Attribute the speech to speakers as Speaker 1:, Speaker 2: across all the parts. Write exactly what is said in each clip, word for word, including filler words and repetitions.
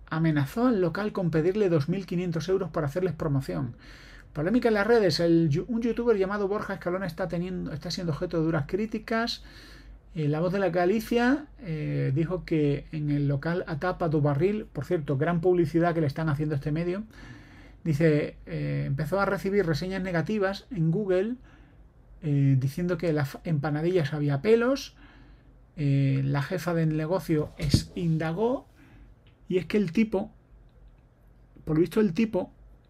Speaker 1: amenazó al local con pedirle dos mil quinientos euros para hacerles promoción. Polémica en las redes. El, un youtuber llamado Borja Escalona está, teniendo, está siendo objeto de duras críticas. Eh, la Voz de la Galicia eh, dijo que en el local A Tapa do Barril, por cierto, gran publicidad que le están haciendo a este medio, dice, eh, empezó a recibir reseñas negativas en Google eh, diciendo que las empanadillas había pelos. Eh, la jefa del negocio es, indagó, y es que el tipo, por lo visto el tipo,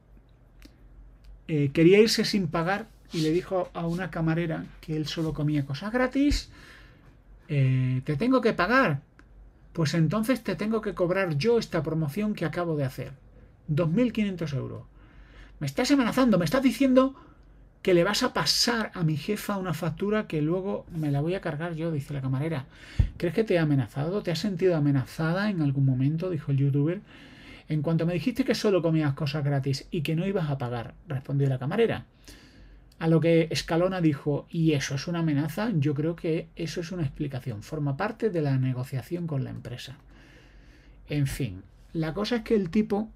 Speaker 1: eh, quería irse sin pagar y le dijo a una camarera que él solo comía cosas gratis. Eh, te tengo que pagar, pues entonces te tengo que cobrar yo esta promoción que acabo de hacer, dos mil quinientos euros. Me estás amenazando, me estás diciendo que le vas a pasar a mi jefa una factura que luego me la voy a cargar yo, dice la camarera. ¿Crees que te he amenazado? ¿Te has sentido amenazada en algún momento?, dijo el youtuber. En cuanto me dijiste que solo comías cosas gratis y que no ibas a pagar, respondió la camarera. A lo que Escalona dijo, ¿y eso es una amenaza? Yo creo que eso es una explicación, forma parte de la negociación con la empresa. En fin, la cosa es que el tipo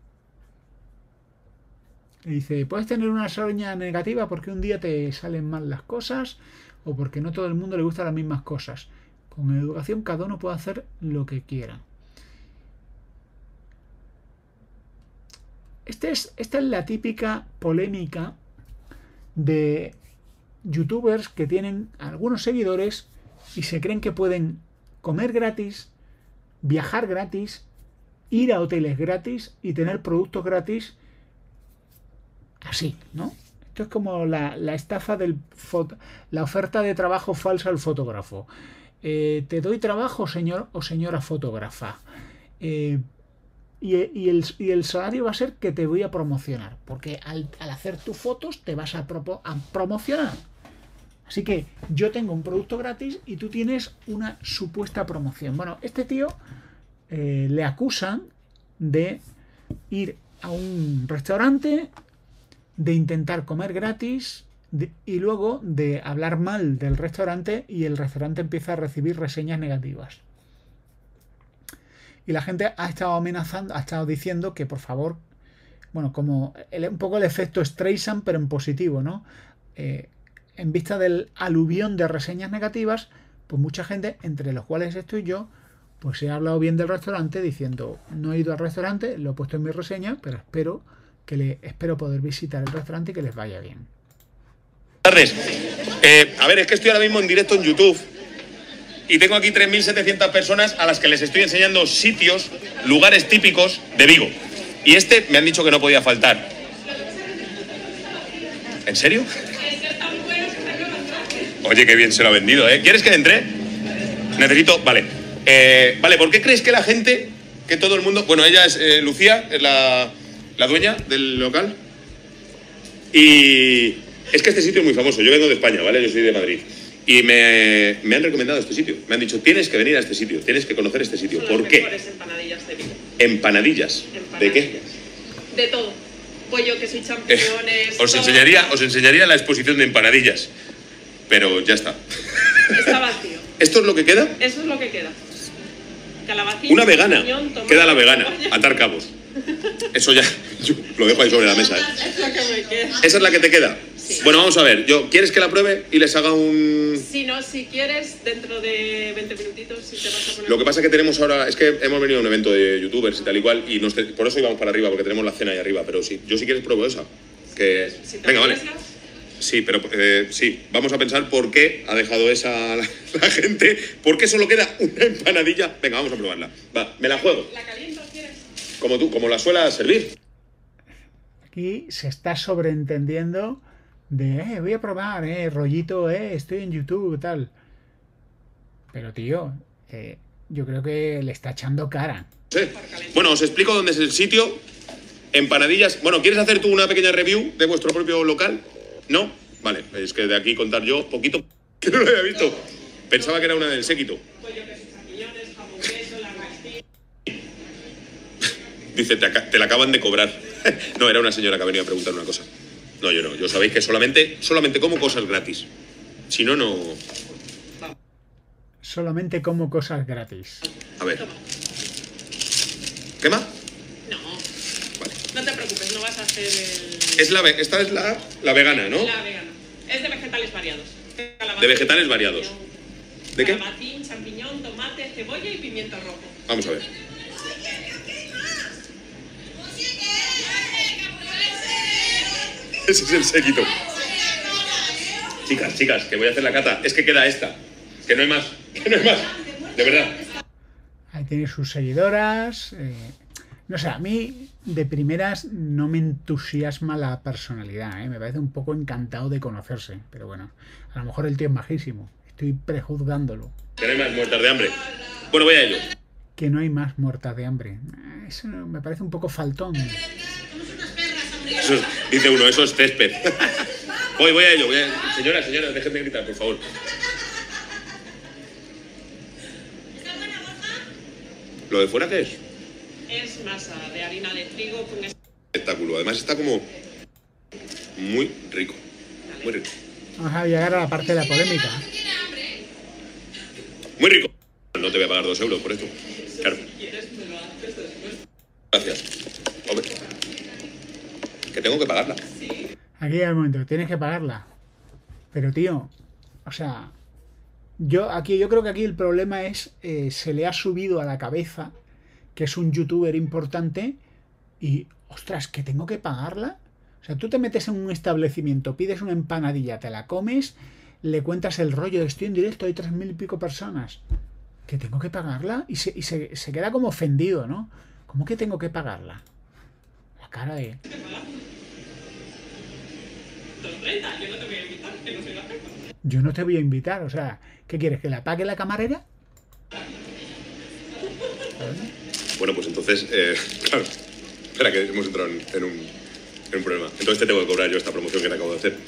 Speaker 1: dice, puedes tener una reseña negativa porque un día te salen mal las cosas o porque no todo el mundo le gustan las mismas cosas. Con educación cada uno puede hacer lo que quiera. Este es, esta es la típica polémica de youtubers que tienen algunos seguidores y se creen que pueden comer gratis, viajar gratis, ir a hoteles gratis y tener productos gratis así, ¿no? Esto es como la, la estafa del foto, la oferta de trabajo falsa al fotógrafo. Eh, te doy trabajo, señor o señora fotógrafa. Eh, Y, y, el, y el salario va a ser que te voy a promocionar, porque al, al hacer tus fotos te vas a, propo, a promocionar. Así que yo tengo un producto gratis y tú tienes una supuesta promoción. Bueno, este tío eh, le acusan de ir a un restaurante, de intentar comer gratis de, y luego de hablar mal del restaurante, y el restaurante empieza a recibir reseñas negativas. Y la gente ha estado amenazando, ha estado diciendo que por favor, bueno, como el, un poco el efecto Streisand, pero en positivo, ¿no? Eh, en vista del aluvión de reseñas negativas, pues mucha gente, entre los cuales estoy yo, pues he hablado bien del restaurante diciendo, no he ido al restaurante, lo he puesto en mi reseña, pero espero que le, espero poder visitar el restaurante y que les vaya bien.
Speaker 2: Buenas tardes. Eh, a ver, es que estoy ahora mismo en directo en YouTube. Y tengo aquí tres mil setecientas personas a las que les estoy enseñando sitios, lugares típicos de Vigo. Y este me han dicho que no podía faltar. ¿En serio? Oye, qué bien se lo ha vendido, ¿eh? ¿Quieres que entre? Necesito... Vale. Eh, vale, ¿por qué crees que la gente, que todo el mundo... Bueno, ella es eh, Lucía, es la, la dueña del local. Y es que este sitio es muy famoso. Yo vengo de España, ¿vale? Yo soy de Madrid. Y me, me han recomendado este sitio. Me han dicho, tienes que venir a este sitio, tienes que conocer este sitio. ¿Por qué?
Speaker 3: Son las mejores empanadillas de Vigo.
Speaker 2: ¿Empanadillas?
Speaker 3: Empanadillas.
Speaker 2: ¿De qué?
Speaker 3: De todo. Pollo, queso y champiñones...
Speaker 2: Eh, os, enseñaría, os enseñaría la exposición de empanadillas. Pero ya está.
Speaker 3: Está vacío.
Speaker 2: ¿Esto es lo que queda?
Speaker 3: Eso es lo que queda. Calabacín,
Speaker 2: Una vegana.
Speaker 3: piñón, tomate,
Speaker 2: Queda la vegana.
Speaker 3: cebolla.
Speaker 2: Atar cabos. Eso ya... Yo lo dejo ahí sobre la mesa, ¿eh?
Speaker 3: Es la que me queda.
Speaker 2: ¿Esa es la que te queda?
Speaker 3: Sí.
Speaker 2: Bueno, vamos a ver. Yo, ¿quieres que la pruebe y les haga un...?
Speaker 3: Si no, si quieres, dentro de veinte minutitos, si te vas a poner...
Speaker 2: Lo que pasa es que tenemos ahora... Es que hemos venido a un evento de youtubers y tal y cual, y nos te- por eso íbamos para arriba, porque tenemos la cena ahí arriba. Pero sí, yo si quieres pruebo esa. Que...
Speaker 3: Si te
Speaker 2: Venga, vale.
Speaker 3: arriesgas,
Speaker 2: Sí, pero eh, sí, vamos a pensar por qué ha dejado esa la, la gente. ¿Por qué solo queda una empanadilla? Venga, vamos a probarla. Va, me la juego.
Speaker 3: ¿la caliento quieres?
Speaker 2: Como tú, como la suelas servir.
Speaker 1: Aquí se está sobreentendiendo de, eh, voy a probar, eh, rollito, eh, estoy en YouTube, tal. Pero tío, eh, yo creo que le está echando cara.
Speaker 2: Sí. Bueno, os explico dónde es el sitio. Empanadillas. Bueno, ¿quieres hacer tú una pequeña review de vuestro propio local? ¿No? Vale, es que de aquí contar yo poquito que no lo había visto. Pensaba que era una del séquito.
Speaker 3: Pollo, queso y champiñones, jamón, queso, langostinos...
Speaker 2: Dice, te, aca- te la acaban de cobrar. No, era una señora que ha venido a preguntar una cosa. No, yo no. Yo sabéis que solamente, solamente como cosas gratis. Si no, no...
Speaker 1: Solamente como cosas gratis.
Speaker 2: A ver. ¿Qué más?
Speaker 3: hacer el...
Speaker 2: Es la, ve- esta es la, la vegana, ¿no?
Speaker 3: La vegana. Es de vegetales variados. Calabacín,
Speaker 2: De vegetales variados.
Speaker 3: champiñón,
Speaker 2: ¿De qué?
Speaker 3: Calabacín, champiñón, tomate, cebolla y pimiento rojo.
Speaker 2: Vamos a ver. Ese es el séquito. Chicas, chicas, que voy a hacer la cata. Es que queda esta. Que no hay más. Que no hay más. De verdad.
Speaker 1: Ahí tiene sus seguidoras. eh, No sé, a mí de primeras no me entusiasma la personalidad, ¿eh? Me parece un poco encantado de conocerse. Pero bueno, a lo mejor el tío es majísimo. Estoy prejuzgándolo.
Speaker 2: Que no hay más muertas de hambre. Bueno, voy a ello.
Speaker 1: Que no hay más muertas de hambre. Eso me parece un poco faltón.
Speaker 2: Eso es- dice uno, eso es césped. Voy, voy a ello. Voy a... Señora, señora, dejen de gritar, por favor. ¿Lo de fuera qué es?
Speaker 3: Es masa de harina de trigo con...
Speaker 2: Espectáculo. Además está como muy rico. Muy rico.
Speaker 1: Vamos a llegar a la parte de la polémica.
Speaker 2: Muy rico. No te voy a pagar dos euros por esto. Claro. Gracias. Hombre. Que tengo que pagarla.
Speaker 1: Aquí hay el momento, tienes que pagarla. Pero tío, o sea, yo aquí yo creo que aquí el problema es eh, se le ha subido a la cabeza que es un youtuber importante y ostras, que tengo que pagarla. O sea, tú te metes en un establecimiento, pides una empanadilla, te la comes, le cuentas el rollo de estoy en directo, hay tres mil y pico personas. ¿Que tengo que pagarla? Y se, y se, se queda como ofendido, ¿no? ¿Cómo que tengo que pagarla? La cara de...
Speaker 3: Yo no te voy a invitar, que no soy la jefa.
Speaker 1: Yo no te voy a invitar, o sea, ¿qué quieres? ¿Que la pague la camarera?
Speaker 2: Bueno, pues entonces, eh, claro. Espera, que hemos entrado en, en un, en un problema. Entonces te tengo que cobrar yo esta promoción que te acabo de hacer.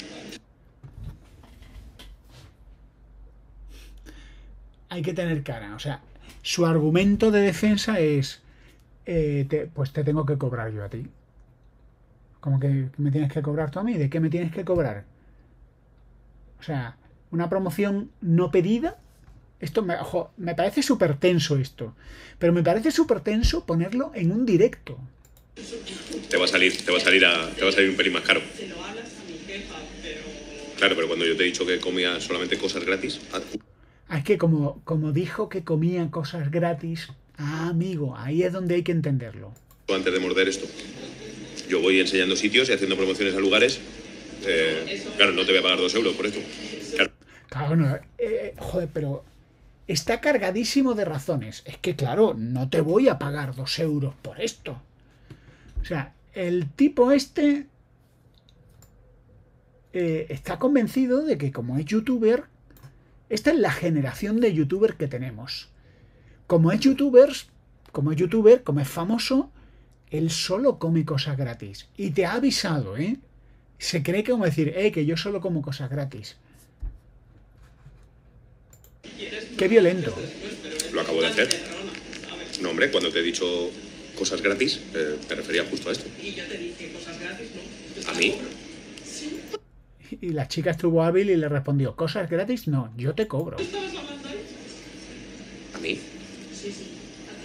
Speaker 1: Hay que tener cara, o sea, su argumento de defensa es, eh, te- pues te tengo que cobrar yo a ti. ¿Cómo que me tienes que cobrar tú a mí? ¿De qué me tienes que cobrar? O sea, una promoción no pedida. Esto me, ojo, me parece súper tenso esto. Pero me parece súper tenso ponerlo en un directo.
Speaker 2: Te va a salir, te va a salir a, te va a salir un pelín más caro.
Speaker 3: Se lo hablas a mi jefa, pero...
Speaker 2: Claro, pero cuando yo te he dicho que comía solamente cosas gratis, ah,
Speaker 1: Ah, es que como, como dijo que comía cosas gratis, ah, amigo, ahí es donde hay que entenderlo.
Speaker 2: antes de morder esto, yo voy enseñando sitios y haciendo promociones a lugares. Eh, claro, no te voy a pagar dos euros por esto. Claro.
Speaker 1: Claro, no, eh, joder, pero está cargadísimo de razones. Es que, claro, no te voy a pagar dos euros por esto. O sea, el tipo este eh, está convencido de que como es youtuber, esta es la generación de youtuber que tenemos. Como es youtubers, como es youtuber, como es famoso, él solo come cosas gratis. Y te ha avisado, ¿eh? Se cree que como decir, eh, que yo solo como cosas gratis. Qué violento.
Speaker 2: Lo acabo de hacer. No, hombre, cuando te he dicho cosas gratis, eh, me refería justo a esto.
Speaker 3: Y yo te dije cosas gratis, ¿no?
Speaker 2: ¿A mí?
Speaker 1: Y la chica estuvo hábil y le respondió, ¿cosas gratis? No, yo te cobro.
Speaker 3: ¿Estabas hablando ahí?
Speaker 2: ¿A mí?
Speaker 3: Sí, sí.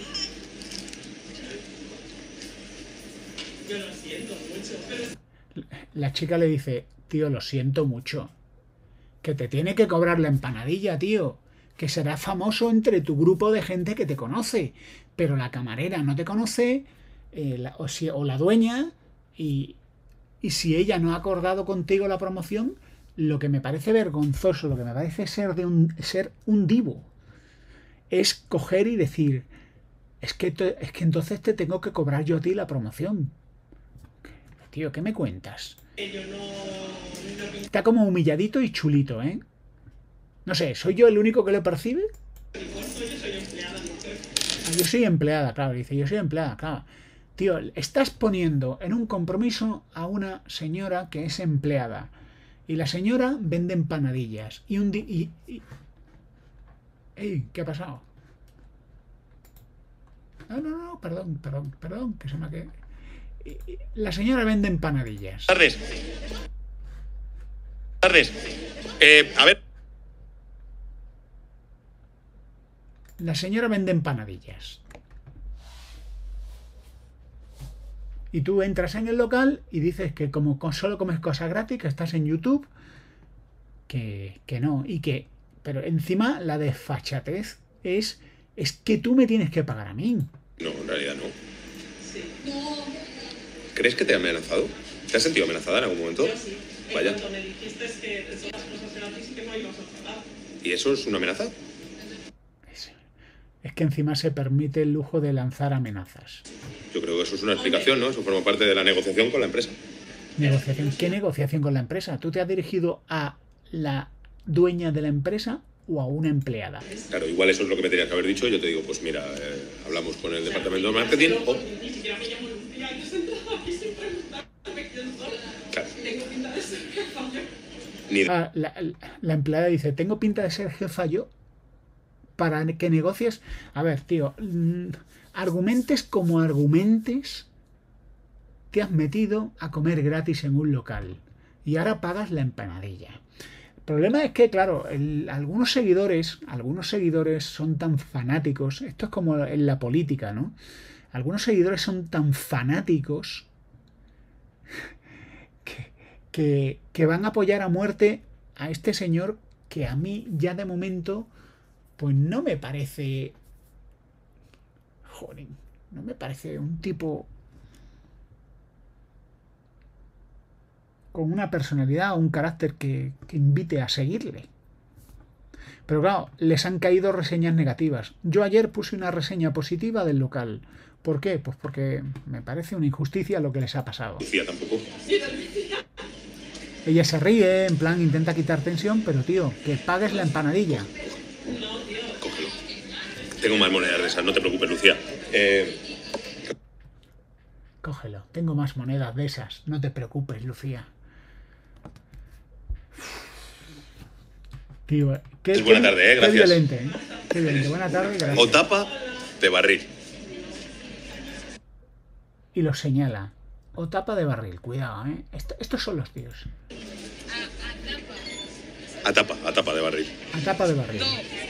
Speaker 3: Yo lo siento mucho, pero...
Speaker 1: La chica le dice, tío, lo siento mucho. Que te tiene que cobrar la empanadilla, tío. Que será famoso entre tu grupo de gente que te conoce. Pero la camarera no te conoce, eh, la, o, si, o la dueña, y, y si ella no ha acordado contigo la promoción, lo que me parece vergonzoso, lo que me parece ser, de un, ser un divo, es coger y decir, es que, te, es que entonces te tengo que cobrar yo a ti la promoción. Tío, ¿qué me cuentas?
Speaker 3: Yo no... no...
Speaker 1: Está como humilladito y chulito, ¿eh? No sé, ¿soy yo el único que lo percibe?
Speaker 3: Yo soy empleada, mujer.
Speaker 1: Ah, yo soy empleada, claro, dice, yo soy empleada, claro. Tío, estás poniendo en un compromiso a una señora que es empleada. Y la señora vende empanadillas. Y un día... Y, y... ¡Ey! ¿Qué ha pasado? No, no, no, perdón, perdón, perdón, que se me ha quedado. La señora vende empanadillas.
Speaker 2: Buenas tardes. Buenas tardes. Eh, a ver.
Speaker 1: La señora vende empanadillas. Y tú entras en el local y dices que como solo comes cosas gratis, que estás en YouTube, que, que no. Y que, pero encima la desfachatez es, es que tú me tienes que pagar a mí.
Speaker 2: No, en realidad no.
Speaker 3: Sí.
Speaker 2: ¿Crees que te ha amenazado? ¿Te has sentido amenazada en algún momento?
Speaker 3: Yo sí. En
Speaker 2: Vaya.
Speaker 3: cuanto me dijiste que son las cosas gratis y que no ibas a pagar.
Speaker 2: ¿Y eso es una amenaza?
Speaker 1: Es, es que encima se permite el lujo de lanzar amenazas.
Speaker 2: Yo creo que eso es una explicación, ¿no? Eso forma parte de la negociación con la empresa.
Speaker 1: Negociación. ¿Qué negociación con la empresa? ¿Tú te has dirigido a la dueña de la empresa o a una empleada?
Speaker 2: Claro, igual eso es lo que me tenías que haber dicho. Yo te digo, pues mira, eh, hablamos con el departamento de marketing. O...
Speaker 3: Ni siquiera me llamo Lucía, yo sentaba aquí sin preguntarme quién soy.
Speaker 2: Claro.
Speaker 3: Tengo pinta de ser jefa yo.
Speaker 2: Ni de...
Speaker 1: Ah, la, la empleada dice, tengo pinta de ser jefa yo para que negocies. A ver, tío, mmm, argumentes como argumentes, te has metido a comer gratis en un local y ahora pagas la empanadilla. El problema es que, claro, el, algunos seguidores, algunos seguidores son tan fanáticos, esto es como en la política, ¿no? Algunos seguidores son tan fanáticos que, que, que van a apoyar a muerte a este señor que a mí ya de momento pues no me parece, joder, no me parece un tipo con una personalidad o un carácter que, que invite a seguirle. Pero claro, les han caído reseñas negativas. Yo ayer puse una reseña positiva del local. ¿Por qué? Pues porque me parece una injusticia lo que les ha pasado.
Speaker 2: Lucía tampoco.
Speaker 1: Ella se ríe, en plan intenta quitar tensión, pero tío, que pagues la empanadilla.
Speaker 2: Cógelo. Tengo más monedas de esas, no te preocupes, Lucía. Eh...
Speaker 1: Cógelo, tengo más monedas de esas, no te preocupes, Lucía. Tío, qué,
Speaker 2: es buena
Speaker 1: qué,
Speaker 2: tarde, ¿eh?
Speaker 1: Qué
Speaker 2: Gracias.
Speaker 1: violente, ¿eh? Qué violente. Buena tarde, gracias.
Speaker 2: O tapa de barril.
Speaker 1: Y los señala. O tapa de barril, cuidado, ¿eh? Esto, estos son los tíos.
Speaker 2: A tapa, a tapa de barril.
Speaker 1: A tapa de barril.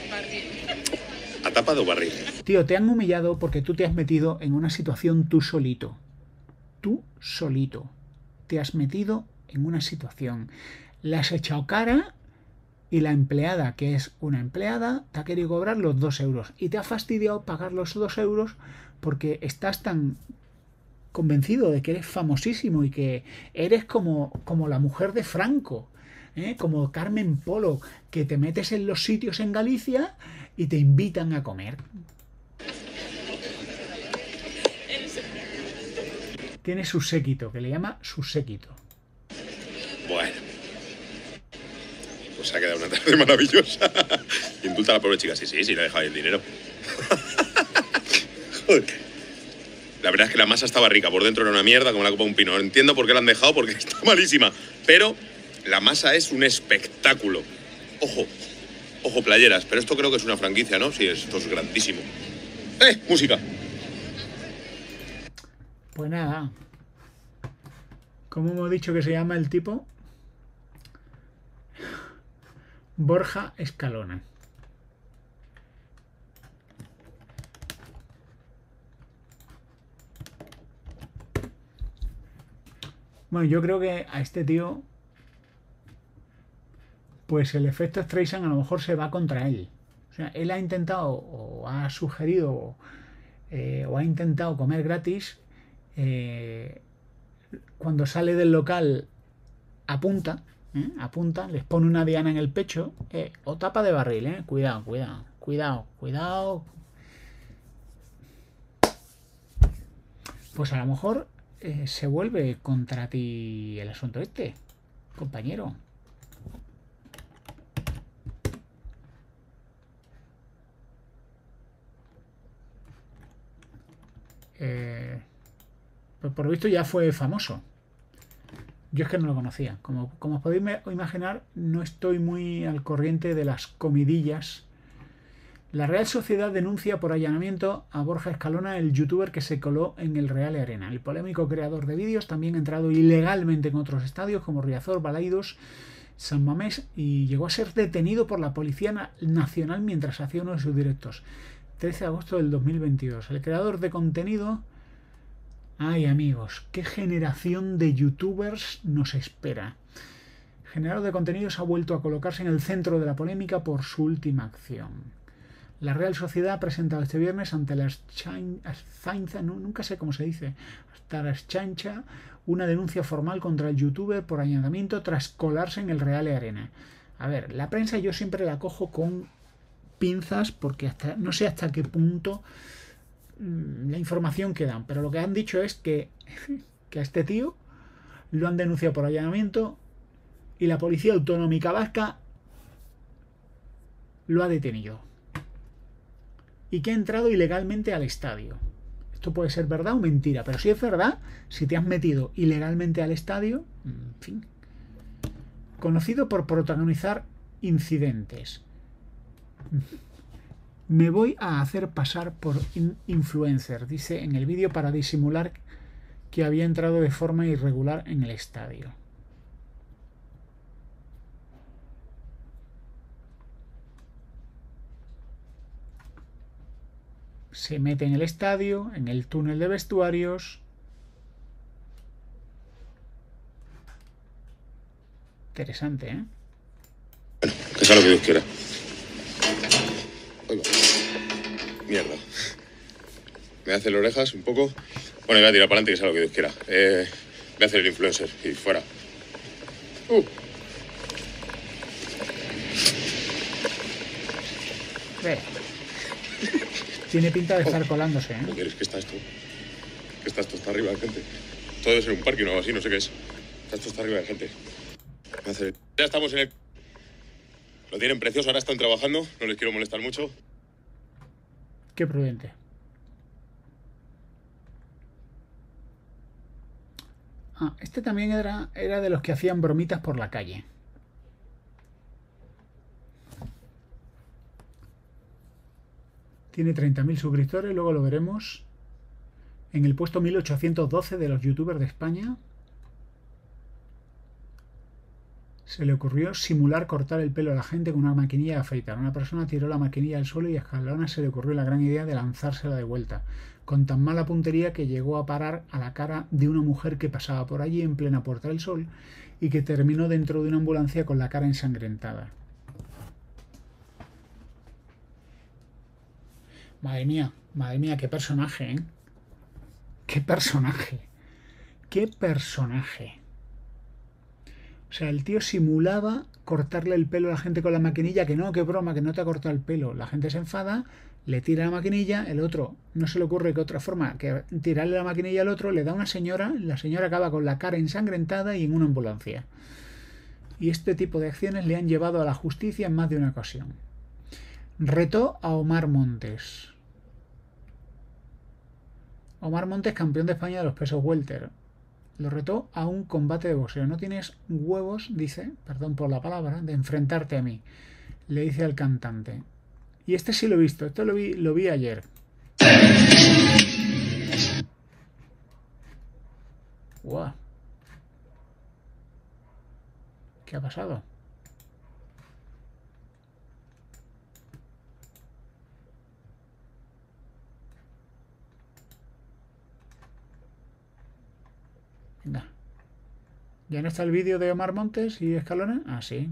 Speaker 2: A tapa de barril.
Speaker 1: Tío, te han humillado porque tú te has metido en una situación tú solito. Tú solito. Te has metido en una situación. Le has echado cara y la empleada, que es una empleada, te ha querido cobrar los dos euros. Y te ha fastidiado pagar los dos euros porque estás tan convencido de que eres famosísimo y que eres como, como la mujer de Franco, ¿eh? Como Carmen Polo, que te metes en los sitios en Galicia y te invitan a comer. Tiene su séquito, que le llama su séquito.
Speaker 2: Bueno. Pues ha quedado una tarde maravillosa. Indulta a la pobre chica. Sí, sí, sí, le ha dejado el dinero. Joder. La verdad es que la masa estaba rica. Por dentro era una mierda, como la copa de un pino. Entiendo por qué la han dejado, porque está malísima. Pero la masa es un espectáculo. Ojo. Ojo, playeras. Pero esto creo que es una franquicia, ¿no? Sí, esto es grandísimo. ¡Eh! Música.
Speaker 1: Pues nada. ¿Cómo hemos dicho que se llama el tipo? Borja Escalona. Bueno, yo creo que a este tío, pues el efecto Streisand a lo mejor se va contra él. O sea, él ha intentado o ha sugerido eh, o ha intentado comer gratis. Eh, cuando sale del local apunta. ¿Eh? Apunta, les pone una diana en el pecho, eh, o tapa de barril, eh. Cuidado, cuidado, cuidado, cuidado. Pues a lo mejor eh, se vuelve contra ti el asunto este, compañero. Eh, pues por lo visto ya fue famoso. Yo es que no lo conocía. Como, como os podéis imaginar, no estoy muy al corriente de las comidillas. La Real Sociedad denuncia por allanamiento a Borja Escalona, el youtuber que se coló en el Real Arena. El polémico creador de vídeos también ha entrado ilegalmente en otros estadios como Riazor, Balaidos, San Mamés y llegó a ser detenido por la Policía Nacional mientras hacía uno de sus directos. trece de agosto del dos mil veintidós. El creador de contenido Ay, amigos, qué generación de youtubers nos espera. El generador de contenidos ha vuelto a colocarse en el centro de la polémica por su última acción. La Real Sociedad ha presentado este viernes ante la Chancha, nunca sé cómo se dice, hasta la Chancha, una denuncia formal contra el youtuber por allanamiento tras colarse en el Real Arena. A ver, la prensa yo siempre la cojo con pinzas porque hasta no sé hasta qué punto la información que dan, pero lo que han dicho es que, que a este tío lo han denunciado por allanamiento y la Policía Autonómica Vasca lo ha detenido y que ha entrado ilegalmente al estadio. Esto puede ser verdad o mentira, pero si es verdad, si te has metido ilegalmente al estadio, en fin, conocido por protagonizar incidentes. Me voy a hacer pasar por in influencer, dice en el vídeo, para disimular que había entrado de forma irregular en el estadio. Se mete en el estadio, en el túnel de vestuarios. Interesante, ¿eh?
Speaker 2: Bueno, que sea lo que Dios quiera. Ahí va. Mierda. Me hace las orejas un poco. Bueno, voy a tirar para adelante, que sea lo que Dios quiera. Eh, voy a hacer el influencer y fuera. Uh.
Speaker 1: Ve. Tiene pinta de estar colándose, ¿eh?
Speaker 2: Joder, es que está esto. Que está esto, está arriba de gente. Todo debe ser un parque o algo así, no sé qué es. Está esto, está arriba de gente. Me hace... Ya estamos en el... Lo tienen precioso, ahora están trabajando. No les quiero molestar mucho.
Speaker 1: Qué prudente. Ah, este también era, era de los que hacían bromitas por la calle. Tiene treinta mil suscriptores, luego lo veremos. En el puesto mil ochocientos doce de los youtubers de España. Se le ocurrió simular cortar el pelo a la gente con una maquinilla de afeitar. Una persona tiró la maquinilla al suelo y a Escalona se le ocurrió la gran idea de lanzársela de vuelta, con tan mala puntería que llegó a parar a la cara de una mujer que pasaba por allí en plena Puerta del Sol y que terminó dentro de una ambulancia con la cara ensangrentada. Madre mía, madre mía, qué personaje, ¿eh? Qué personaje. Qué personaje. O sea, el tío simulaba cortarle el pelo a la gente con la maquinilla, que no, qué broma, que no te ha cortado el pelo. La gente se enfada, le tira la maquinilla, el otro no se le ocurre que otra forma que tirarle la maquinilla al otro, le da a una señora, la señora acaba con la cara ensangrentada y en una ambulancia. Y este tipo de acciones le han llevado a la justicia en más de una ocasión. Retó a Omar Montes. Omar Montes, campeón de España de los pesos welter. Lo retó a un combate de boxeo. No tienes huevos, dice, perdón por la palabra, de enfrentarte a mí, le dice al cantante. Y este sí lo he visto, esto lo vi, lo vi ayer. ¡Guau! ¿Qué ha pasado? Venga. ¿Ya no está el vídeo de Omar Montes y Escalona? Ah, sí.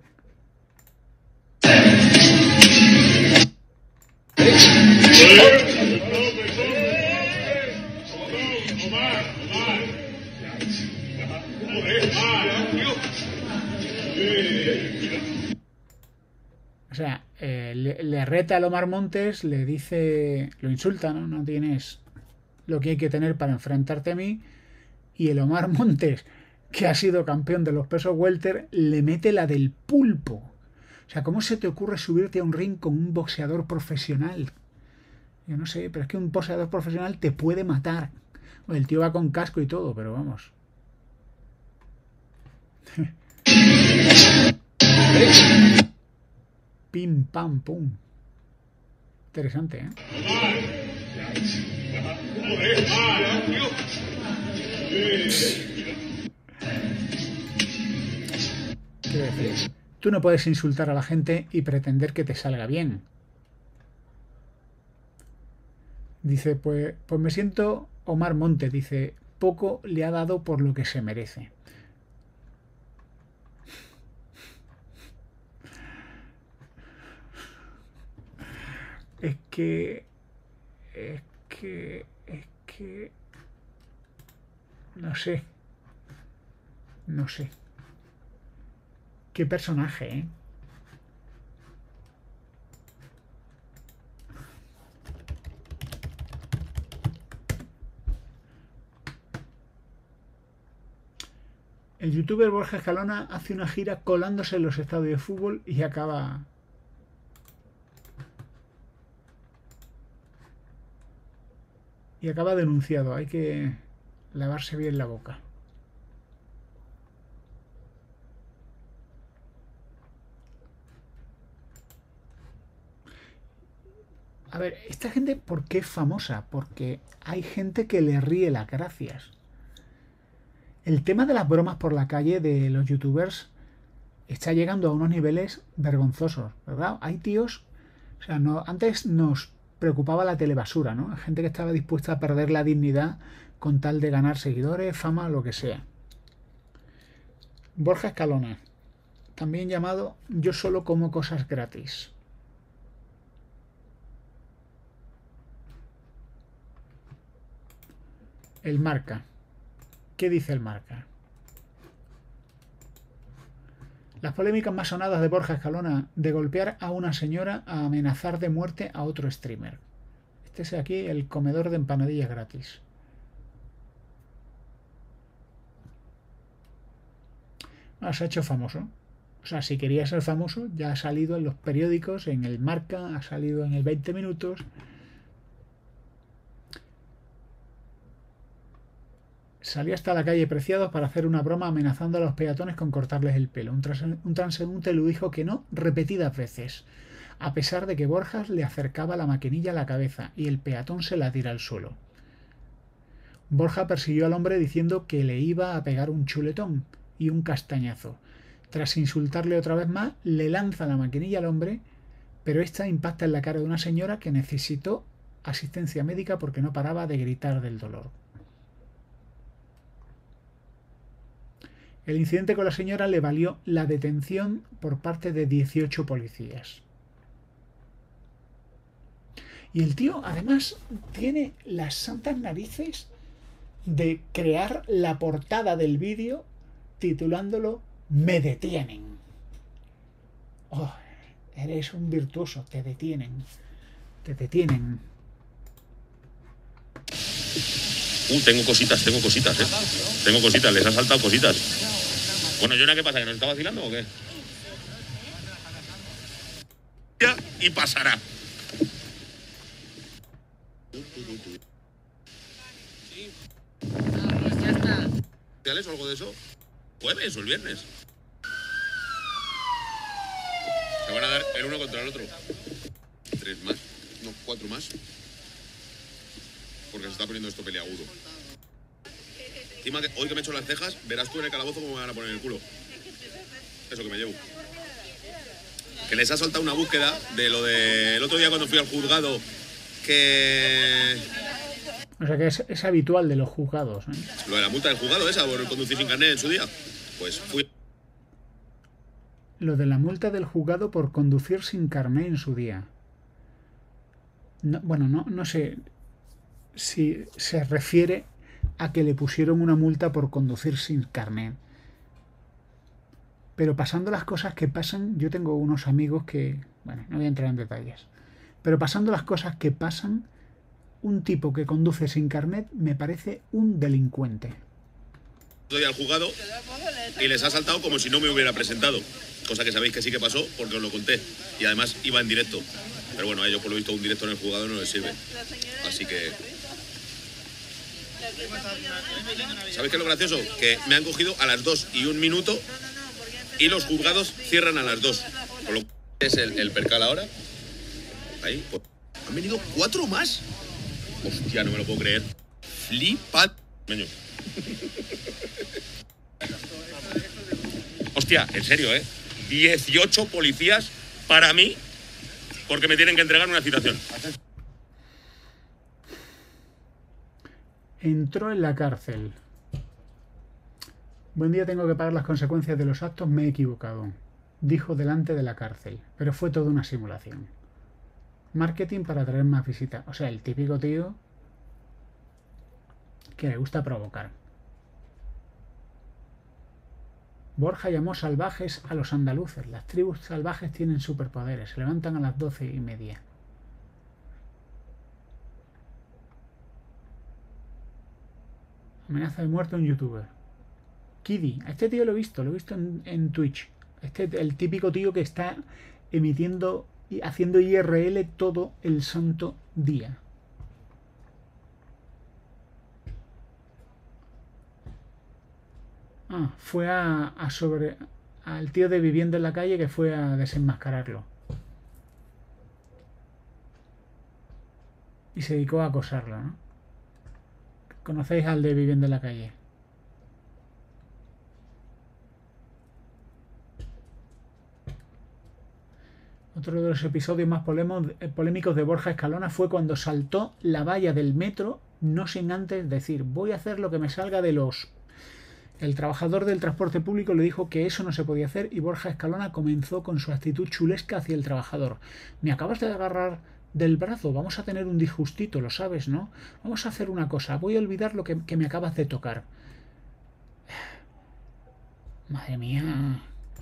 Speaker 1: O sea, eh, le, le reta al Omar Montes, le dice, lo insulta, ¿no? No tienes lo que hay que tener para enfrentarte a mí. Y el Omar Montes, que ha sido campeón de los pesos welter, le mete la del pulpo. O sea, ¿cómo se te ocurre subirte a un ring con un boxeador profesional? Yo no sé, pero es que un boxeador profesional te puede matar. Bueno, el tío va con casco y todo, pero vamos. Pim, pam, pum. Interesante, ¿eh? Quiero decir, tú no puedes insultar a la gente y pretender que te salga bien. Dice, pues, pues me siento Omar Monte dice, poco le ha dado por lo que se merece. Es que... Es que... Es que... No sé. No sé. Qué personaje, ¿eh? El youtuber Borja Escalona hace una gira colándose en los estadios de fútbol y acaba... Y acaba denunciado. Hay que lavarse bien la boca. A ver, esta gente, ¿por qué es famosa? Porque hay gente que le ríe las gracias. El tema de las bromas por la calle de los youtubers está llegando a unos niveles vergonzosos, ¿verdad? Hay tíos... O sea, no, antes nos preocupaba la telebasura, ¿no? Gente que estaba dispuesta a perder la dignidad con tal de ganar seguidores, fama, lo que sea. Borja Escalona, también llamado Yo solo como cosas gratis. El Marca. ¿Qué dice el Marca? Las polémicas más sonadas de Borja Escalona, de golpear a una señora a amenazar de muerte a otro streamer. Este es aquí el comedor de empanadillas gratis. Ah, se ha hecho famoso. O sea, si quería ser famoso, ya ha salido en los periódicos, en el Marca, ha salido en el veinte minutos. Salió hasta la calle Preciados para hacer una broma amenazando a los peatones con cortarles el pelo. Un, trans un transeúnte le dijo que no repetidas veces, a pesar de que Borja le acercaba la maquinilla a la cabeza y el peatón se la tira al suelo. Borja persiguió al hombre diciendo que le iba a pegar un chuletón y un castañazo. Tras insultarle otra vez más, le lanza la maquinilla al hombre, pero esta impacta en la cara de una señora que necesitó asistencia médica porque no paraba de gritar del dolor. El incidente con la señora le valió la detención por parte de dieciocho policías. Y el tío, además, tiene las santas narices de crear la portada del vídeo titulándolo Me detienen. Oh, eres un virtuoso, te detienen. Te detienen.
Speaker 2: Uh, tengo cositas, tengo cositas, eh. Tengo cositas, les ha saltado cositas. Bueno, Jonah, ¿qué pasa? ¿Que nos está vacilando o qué? Y pasará.
Speaker 4: Ya está.
Speaker 2: ¿O algo de eso? ¿Jueves o el viernes? Se van a dar el uno contra el otro. Tres más. No, cuatro más. Porque se está poniendo esto peliagudo. Encima, que hoy que me he hecho las cejas, verás tú en el calabozo cómo me van a poner el culo. Eso que me llevo. Que les ha soltado una búsqueda de lo del otro día cuando fui al juzgado, que...
Speaker 1: O sea que es, es habitual de los juzgados, ¿eh?
Speaker 2: Lo de la multa del juzgado esa por conducir sin carnet en su día. Pues fui...
Speaker 1: Lo de la multa del juzgado por conducir sin carnet en su día. No, bueno, no, no sé si se refiere a que le pusieron una multa por conducir sin carnet. Pero pasando las cosas que pasan, yo tengo unos amigos que... Bueno, no voy a entrar en detalles. Pero pasando las cosas que pasan, un tipo que conduce sin carnet me parece un delincuente.
Speaker 2: Estoy al juzgado y les ha saltado como si no me hubiera presentado. Cosa que sabéis que sí que pasó porque os lo conté. Y además iba en directo. Pero bueno, a ellos por lo visto un directo en el juzgado no les sirve. Así que... ¿Sabéis qué es lo gracioso? Que me han cogido a las dos y un minuto y los juzgados cierran a las dos. Por lo que es el, el percal ahora. Ahí. Pues, han venido cuatro más. Hostia, no me lo puedo creer. Flipat. Meño. Hostia, en serio, ¿eh? dieciocho policías para mí porque me tienen que entregar una citación.
Speaker 1: entró en la cárcel. Buen día, tengo que pagar las consecuencias de los actos, me he equivocado. Dijo delante de la cárcel, pero fue toda una simulación. Marketing para atraer más visitas. O sea, el típico tío que le gusta provocar. Borja llamó salvajes a los andaluces. Las tribus salvajes tienen superpoderes. Se levantan a las doce y media. Amenaza de muerte a un youtuber. Kiddy. A este tío lo he visto. Lo he visto en, en Twitch. Este el típico tío que está emitiendo y haciendo I R L todo el santo día. Ah, fue a, a sobre al tío de viviendo en la calle que fue a desenmascararlo. Y se dedicó a acosarlo, ¿no? ¿Conocéis al de viviendo en la calle? Otro de los episodios más polémicos de Borja Escalona fue cuando saltó la valla del metro, no sin antes decir, voy a hacer lo que me salga de los... El trabajador del transporte público le dijo que eso no se podía hacer y Borja Escalona comenzó con su actitud chulesca hacia el trabajador. Me acabas de agarrar del brazo, vamos a tener un disgustito, lo sabes, ¿no? Vamos a hacer una cosa, voy a olvidar lo que, que me acabas de tocar. Madre mía...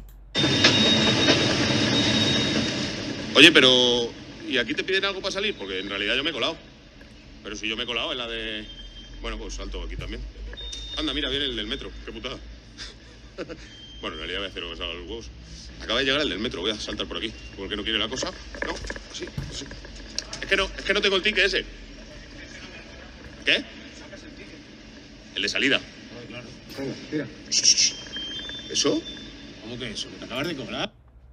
Speaker 2: Oye, pero... ¿y aquí te piden algo para salir? Porque en realidad yo me he colado. Pero si yo me he colado en la de... Bueno, pues salto aquí también. Anda, mira, viene el del metro. Qué putada. Bueno, en realidad voy a hacer lo que salga los huevos. Acaba de llegar el del metro. Voy a saltar por aquí. ¿Por qué no quiere la cosa? No, sí, sí. Es que no, es que no tengo el ticket ese. ¿Qué? El de salida.
Speaker 4: Claro, claro. Mira.
Speaker 2: ¿Eso?
Speaker 4: ¿Cómo que eso? ¿Me te acabas de cobrar?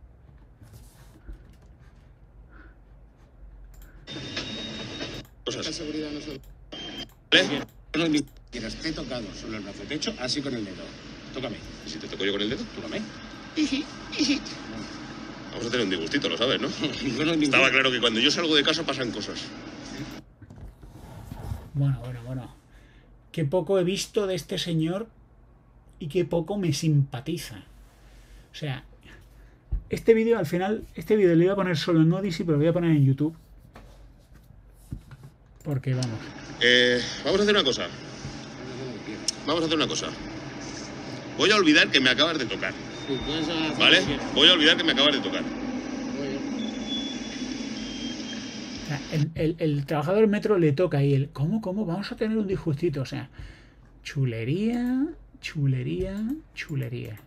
Speaker 2: Cosas.
Speaker 4: Seguridad no son...
Speaker 2: ¿Vale?
Speaker 4: No ni siquiera te he tocado solo el brazo. Te he hecho así con el dedo. Tócame.
Speaker 2: ¿Y si te toco yo con el dedo?
Speaker 4: Tócame.
Speaker 2: Vamos a tener un disgustito, lo sabes, ¿no?
Speaker 4: Bueno,
Speaker 2: Estaba claro que cuando yo salgo de casa pasan cosas.
Speaker 1: Bueno, bueno, bueno. Qué poco he visto de este señor y qué poco me simpatiza. O sea, este vídeo al final, este vídeo lo iba a poner solo en Odyssey, pero lo voy a poner en YouTube. Porque vamos.
Speaker 2: Eh, vamos a hacer una cosa. Vamos a hacer una cosa. Voy a olvidar que me acabas de tocar. ¿Vale? Voy a olvidar que me acabas de tocar.
Speaker 1: O sea, el, el, el trabajador del metro le toca y él, ¿cómo, cómo? Vamos a tener un disgustito. O sea, chulería, chulería, chulería.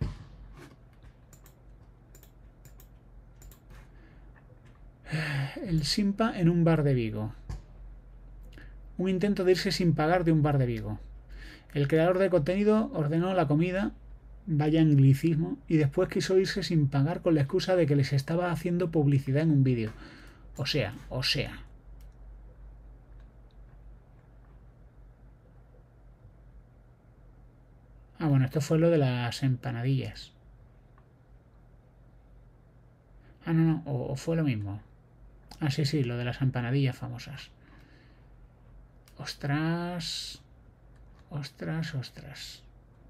Speaker 1: El Simpa en un bar de Vigo. Un intento de irse sin pagar de un bar de Vigo. El creador de contenido ordenó la comida, vaya anglicismo, y después quiso irse sin pagar con la excusa de que les estaba haciendo publicidad en un vídeo. O sea, o sea. Ah, bueno, esto fue lo de las empanadillas. Ah, no, no, o, o fue lo mismo. Ah, sí, sí, lo de las empanadillas famosas. Ostras, ostras, ostras.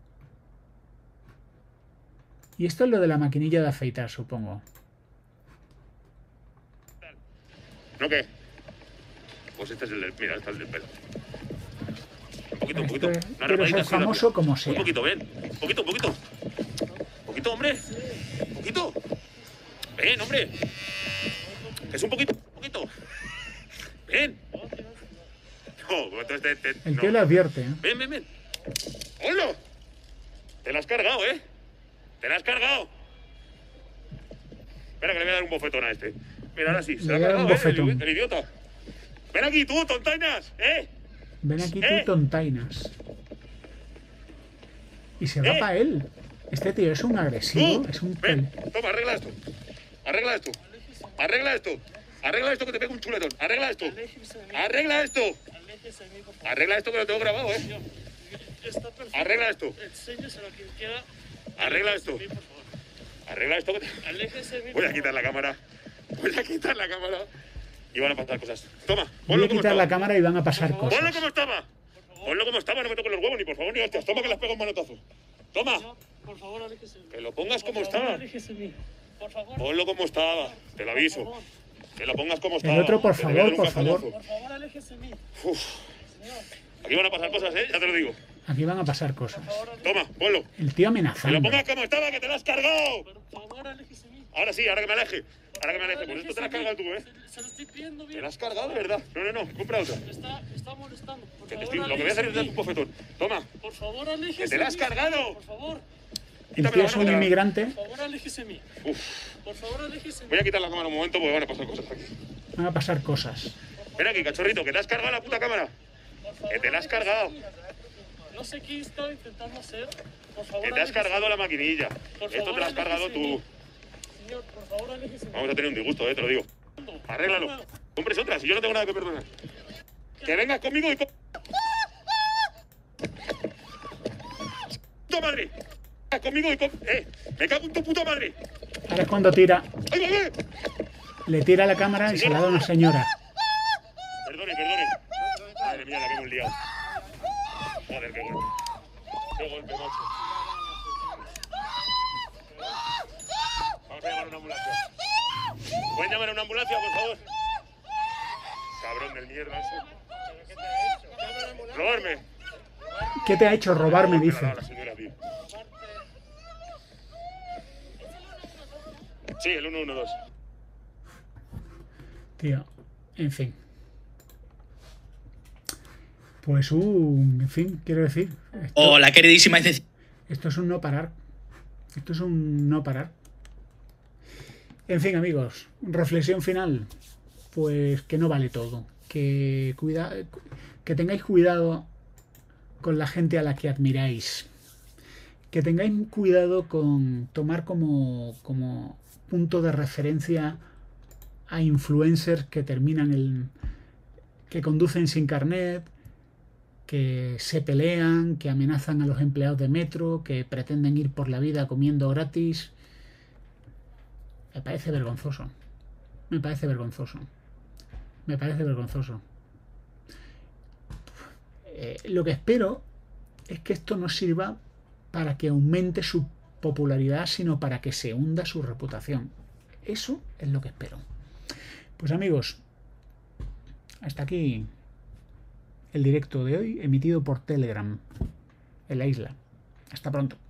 Speaker 1: Y esto es lo de la maquinilla de afeitar, supongo.
Speaker 2: ¿No qué? Pues este es el del... Mira, este es el del pelo. Un poquito, un
Speaker 1: Esto
Speaker 2: poquito.
Speaker 1: es-
Speaker 2: Una
Speaker 1: pero es
Speaker 2: repadita
Speaker 1: el
Speaker 2: así,
Speaker 1: famoso
Speaker 2: rápida.
Speaker 1: como
Speaker 2: Un
Speaker 1: sea.
Speaker 2: poquito, ven. Un poquito, un poquito. Un poquito, hombre. Un poquito. Ven, hombre. Que es un poquito, un poquito. Ven. No, entonces te... te
Speaker 1: El
Speaker 2: no.
Speaker 1: tío le advierte, ¿eh?
Speaker 2: Ven, ven, ven. ¡Hola! Te la has cargado, ¿eh? Te la has cargado. Espera, que le voy a dar un bofetón a este. Mira, ahora sí, se
Speaker 1: Le
Speaker 2: la ha
Speaker 1: voy a dar
Speaker 2: cargado,
Speaker 1: un
Speaker 2: ¿eh?
Speaker 1: bofetón.
Speaker 2: El, el idiota. Ven aquí tú, tontainas, ¿eh?
Speaker 1: Ven aquí
Speaker 2: ¡Eh!
Speaker 1: tú, tontainas. Y se va
Speaker 2: ¡Eh!
Speaker 1: para él. Este tío es un agresivo,
Speaker 2: Tú,
Speaker 1: es un
Speaker 2: ven,
Speaker 1: pel...
Speaker 2: toma, arregla esto. Arregla esto. Arregla esto. Arregla esto que te pego un chuletón. Arregla esto. Arregla esto. Arregla esto que lo tengo grabado, ¿eh?
Speaker 5: Está perfecto.
Speaker 2: Arregla esto.
Speaker 5: Enséñaselo a quien quiera.
Speaker 2: Arregla esto.
Speaker 5: Aléjese de mí, por favor.
Speaker 2: Arregla esto que te...
Speaker 5: Aléjese de mí,
Speaker 2: Voy
Speaker 5: por
Speaker 2: a quitar la cámara. Voy a quitar la cámara. Y van a pasar cosas. Toma,
Speaker 1: Voy
Speaker 2: ponlo
Speaker 1: a
Speaker 2: como
Speaker 1: quitar
Speaker 2: estaba.
Speaker 1: la cámara y van a pasar
Speaker 2: Ponlo
Speaker 1: cosas.
Speaker 2: como estaba.
Speaker 5: favor.
Speaker 2: Ponlo como estaba, no me toques los huevos, ni por favor, ni hostias. Toma que les pego un manotazo. Toma.
Speaker 5: Señor, por favor, aléjese de mí.
Speaker 2: Que lo pongas como
Speaker 5: Por favor,
Speaker 2: estaba.
Speaker 5: aléjese de mí. Por favor.
Speaker 2: Ponlo como estaba. Te lo aviso.
Speaker 5: Por favor.
Speaker 2: Que lo pongas como estaba.
Speaker 1: otro, por
Speaker 2: Que te voy a dar
Speaker 1: favor,
Speaker 2: un
Speaker 1: por favor.
Speaker 2: castañazo.
Speaker 5: Por favor, aléjese de mí.
Speaker 2: Uf.
Speaker 5: Señor,
Speaker 2: Aquí van a pasar cosas, ¿eh? Ya te lo digo.
Speaker 1: Aquí van a pasar cosas.
Speaker 5: por favor, aléjese.
Speaker 2: Toma, ponlo.
Speaker 1: El tío
Speaker 2: Que lo
Speaker 1: amenazando.
Speaker 2: pongas como estaba, que te lo has cargado.
Speaker 5: Por favor, aléjese de mí.
Speaker 2: Ahora sí, ahora que me aleje. Ahora que me aleje. Pues esto te lo has cargado tú, ¿eh?
Speaker 5: Se, se lo estoy pidiendo
Speaker 2: Te
Speaker 5: bien.
Speaker 2: lo has cargado de verdad. No, no, no. Compra otra.
Speaker 5: Me está, me está molestando. Por
Speaker 2: Que te
Speaker 5: favor,
Speaker 2: estoy- lo que voy a hacer es
Speaker 5: aléjese
Speaker 2: darte
Speaker 5: de
Speaker 2: un
Speaker 5: mí.
Speaker 2: bofetón. Toma.
Speaker 5: Por favor, aléjese
Speaker 2: Que te lo has
Speaker 5: de mí.
Speaker 2: cargado.
Speaker 5: Por favor,
Speaker 1: El tío es un inmigrante.
Speaker 5: por favor, aléjese de mí.
Speaker 2: Uf.
Speaker 5: Por favor, aléjese de
Speaker 2: Voy
Speaker 5: mí.
Speaker 2: a quitar la cámara un momento porque van a pasar cosas aquí.
Speaker 1: Van a pasar cosas.
Speaker 2: Ven aquí, cachorrito, que te has cargado la puta cámara.
Speaker 5: Por favor,
Speaker 2: Que te la has
Speaker 5: aléjese
Speaker 2: cargado.
Speaker 5: de mí. No sé qué estaba intentando hacer. Por favor,
Speaker 2: Que te has
Speaker 5: aléjese
Speaker 2: cargado
Speaker 5: de
Speaker 2: la
Speaker 5: mí.
Speaker 2: maquinilla.
Speaker 5: Por
Speaker 2: Esto
Speaker 5: favor,
Speaker 2: te lo has cargado
Speaker 5: aléjese de
Speaker 2: tú.
Speaker 5: mí. Señor, por favor, aléjese de mí.
Speaker 2: Vamos a tener un disgusto, eh, te lo digo. Arréglalo. Compres otra, si yo no tengo nada que perdonar. Que vengas conmigo y... co- ¡Puta madre! Vengas conmigo y... co- ¡Eh! ¡Me cago en tu puta madre!
Speaker 1: Ahora es cuando tira.
Speaker 2: ¡Ay, bebé!
Speaker 1: Le tira la cámara y se la da a una señora.
Speaker 2: Perdone, perdone. Madre mía, la que hemos liado. Joder, qué golpe. Qué golpe, macho. Vamos a llamar a una ambulancia. ¿Pueden llamar a una ambulancia, por favor? Cabrón del mierda ese. Robarme.
Speaker 1: ¿Qué te ha hecho robarme?
Speaker 2: Me la ha
Speaker 1: Dice.
Speaker 2: dado la señora, tío. Sí, el uno uno dos.
Speaker 1: Tío, en fin. Pues, uh, en fin, quiero decir. Esto,
Speaker 6: Hola, queridísima Cecilia.
Speaker 1: esto es un no parar. Esto es un no parar. En fin, amigos, reflexión final. Pues que no vale todo. Que, cuida, que tengáis cuidado con la gente a la que admiráis. Que tengáis cuidado con tomar como, como punto de referencia a influencers que terminan el... que conducen sin carnet, que se pelean, que amenazan a los empleados de metro, que pretenden ir por la vida comiendo gratis. Me parece vergonzoso. Me parece vergonzoso. Me parece vergonzoso. Eh, lo que espero es que esto no sirva para que aumente su popularidad, sino para que se hunda su reputación. Eso es lo que espero. Pues amigos, hasta aquí el directo de hoy, emitido por Telegram en la isla. Hasta pronto.